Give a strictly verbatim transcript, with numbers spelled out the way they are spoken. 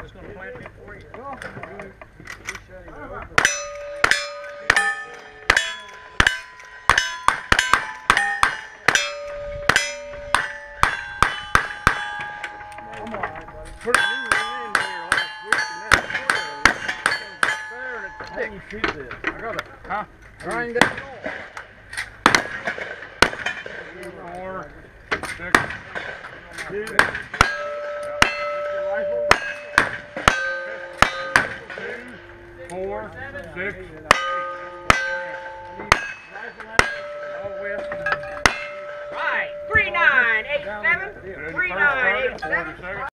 was going to plant it for you. Put a new one in there last week and that's fair and it's thick. How do you shoot this? I got it. Huh? Grind that off. Four, six, two, two, four, six, Right, three nine eight seven, three nine eight seven.